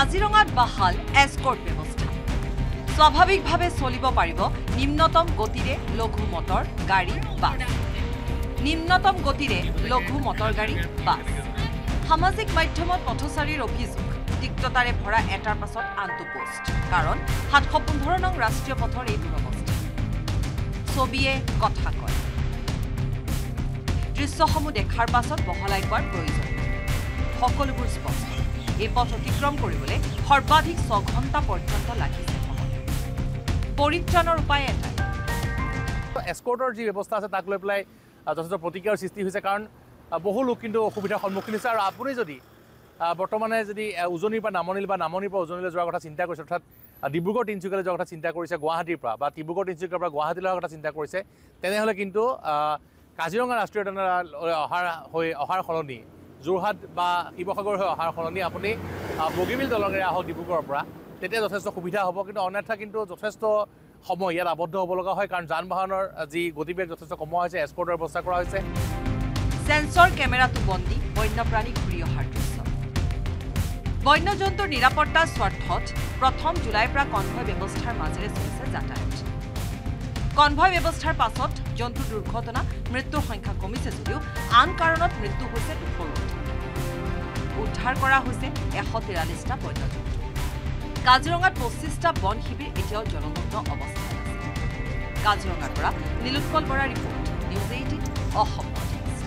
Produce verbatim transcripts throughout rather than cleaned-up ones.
কাজিৰঙাত বাহাল এছক'ৰ ব্যৱস্থা স্বাভাৱিকভাৱে চলিব পাৰিব নিম্নতম গতিৰে লঘু মটৰ গাড়ী বাছ নিম্নতম গতিৰে লঘু মটৰ গাড়ী বাছ সামাজিক মাধ্যমত পথচাৰীৰ অভিযোগ তিক্ততাৰে ভৰা এটাৰ পাছত আনটো পোষ্ট কাৰণ সাতশ পোন্ধৰ নং ৰাষ্ট্ৰীয় পথৰ এই দুৰৱস্থা ছবিয়ে কথা কয় দৃশ্যসমূহ দেখাৰ পাছত বহলাই কোৱাৰ প্ৰয়োজন সকলোবোৰ স্পষ্ট এই পথ অতিক্ৰম কৰিবলৈ সৰ্বাধিক ছয় ঘণ্টা পৰ্যন্ত লাগিছে পৰিত্ৰাণৰ উপায় এটা এছক'ৰ্টৰ যি ব্যৱস্থা আছে তাক লৈ পেলাই যথেষ্ট প্ৰতিক্ৰিয়াৰ সৃষ্টি হৈছে কাৰণ বহু লোক কিন্তু অসুবিধাৰ সন্মুখীন হৈছে আৰু আপুনি যদি বৰ্তমানে যদি উজনিৰ পৰা নামনিল বা নামনিৰ পৰা উজনিলৈ যোৱাৰ কথা চিন্তা কৰিছে অৰ্থাৎ ডিব্ৰুগড় তিনিচুকীয়ালৈ যোৱাৰ কথা চিন্তা কৰিছে গুৱাহাটীৰ পৰা বা ডিব্ৰুগড় তিনিচুকীয়াৰ পৰা গুৱাহাটীলৈ যোৱাৰ কথা চিন্তা কৰিছে তেনেহ'লে কিন্তু কাজিৰঙা ৰাষ্ট্ৰীয় উদ্যানলৈ অহাৰ হৈ অহাৰ সলনি যোৰহাট বা শিৱসাগৰ হৈ অহাৰ সলনি আপুনি বগীবিল দলঙেৰে আহক ডিব্ৰুগড়ৰ পৰা তেতিয়া যথেষ্ট সুবিধা হ'ব কিন্তু অন্যথা কিন্তু যথেষ্ট সময় ইয়াত আবদ্ধ হ'ব লগা হয় কাৰণ যান বাহনৰ যি গতিবেগ যথেষ্ট কমোৱা হৈছে এছক'ৰ্টৰ ব্যৱস্থা কৰা হৈছে সেন্সৰ কেমেৰাটো বন্দী বন্যপ্ৰাণী ঘূৰি অহাৰ দৃশ্য বন্যজন্তুৰ নিৰাপত্তাৰ স্বাৰ্থত প্ৰথম জুলাইৰ পৰা কনভয় ব্যৱস্থাৰ মাজেৰে চলিছে যাতায়াত কনভয় ব্যৱস্থাৰ পাছত জন্তু দুৰ্ঘটনা মৃত্যুৰ সংখ্যা কমিছে যদিও আন কাৰণত মৃত্যু হৈছে দুশৰো উদ্ধাৰ কৰা হৈছে এশ তিৰাল্লিছটা বন্যজন্তু কাজিৰঙাত পঁচিছটা বন শিবিৰ এতিয়াও জলমগ্ন অৱস্থাত আছে কাজিৰঙাৰ পৰা নীলোৎপল বৰাৰ report news eighteen Assam north east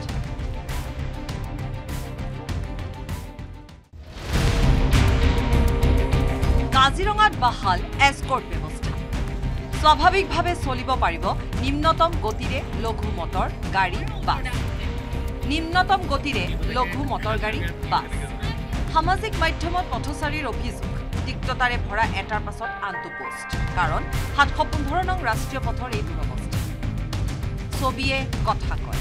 কাজিৰঙাত বাহাল এছক'ৰ ব্যৱস্থা স্বাভাৱিকভাৱে চলিব পাৰিব নিম্নতম গতিৰে লঘু মটৰ গাড়ী বাছ নিম্নতম গতিৰে লঘু মটৰ গাড়ী বাছ সামাজিক মাধ্যমত পথচাৰীৰ অভিযোগ তিক্ততাৰে ভৰা এটাৰ পাছত আনটো পোষ্ট কাৰণ সাতশ পোন্ধৰ নং ৰাষ্ট্ৰীয় পথৰ এই দুৰৱস্থা ছবিয়ে কথা কয়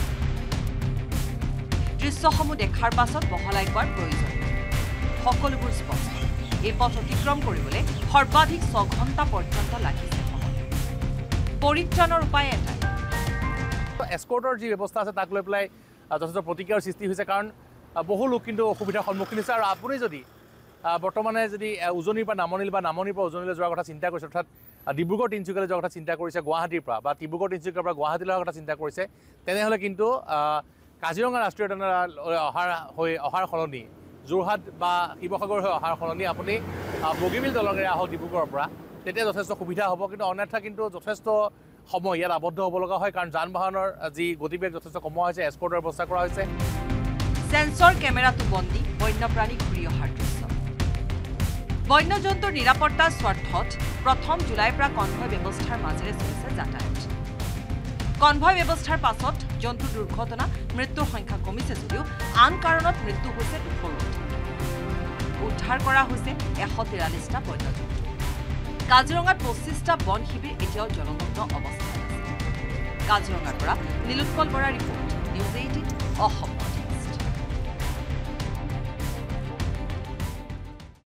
দৃশ্যসমূহ দেখাৰ পাছত বহলাই কোৱাৰ প্ৰয়োজন সকলোবোৰ স্পষ্ট এই পথ অতিক্ৰম কৰিবলৈ সৰ্বাধিক ছয় ঘণ্টা পৰ্যন্ত লাগিছে পৰিত্ৰাণৰ উপায় এটা এছক'ৰ্টৰ যি ব্যৱস্থা আছে তাক লৈ পেলাই যথেষ্ট প্ৰতিক্ৰিয়াৰ সৃষ্টি হৈছে কাৰণ বহু লোক কিন্তু অসুবিধাৰ সন্মুখীন হৈছে আৰু আপুনি যদি বৰ্তমানে যদি উজনিৰ পৰা নামনিল বা নামনিৰ পৰা উজনিলৈ যোৱাৰ কথা চিন্তা কৰিছে অৰ্থাৎ ডিব্ৰুগড় তিনিচুকীয়ালৈ যোৱাৰ কথা চিন্তা কৰিছে গুৱাহাটীৰ পৰা বা ডিব্ৰুগড় তিনিচুকীয়াৰ পৰা গুৱাহাটীলৈ যোৱাৰ কথা চিন্তা কৰিছে তেনেহ'লে কিন্তু কাজিৰঙা ৰাষ্ট্ৰীয় উদ্যানলৈ অহাৰ হৈ অহাৰ সলনি যোৰহাট বা শিৱসাগৰ হৈ অহাৰ সলনি আপুনি বগীবিল দলঙেৰে আহক ডিব্ৰুগড়ৰ পৰা তেতিয়া যথেষ্ট সুবিধা হ'ব কিন্তু অন্যথা কিন্তু যথেষ্ট সময় ইয়াত আবদ্ধ হ'ব লগা হয় কাৰণ যান বাহনৰ যি গতিবেগ যথেষ্ট কমোৱা হৈছে এছক'ৰ্টৰ ব্যৱস্থা কৰা হৈছে সেন্সৰ কেমেৰাটো বন্দী বন্যপ্ৰাণী ঘূৰি অহাৰ দৃশ্য বন্যজন্তুৰ নিৰাপত্তাৰ স্বাৰ্থত প্ৰথম জুলাইৰ পৰা কনভয় ব্যৱস্থাৰ মাজেৰে চলিছে যাতায়াত কনভয় ব্যৱস্থাৰ পাছত জন্তু দুৰ্ঘটনা মৃত্যুৰ সংখ্যা কমিছে যদিও আন কাৰণত মৃত্যু হৈছে দুশৰো উদ্ধাৰ কৰা হৈছে এশ তিৰাল্লিছটা বন্যজন্তু কাজিৰঙাত পঁচিছটা বন শিবিৰ এতিয়াও জলমগ্ন অৱস্থাত আছে কাজিৰঙাৰ পৰা নীলোৎপল বৰাৰ ৰিপৰ্ট নিউজ এইটিন অসম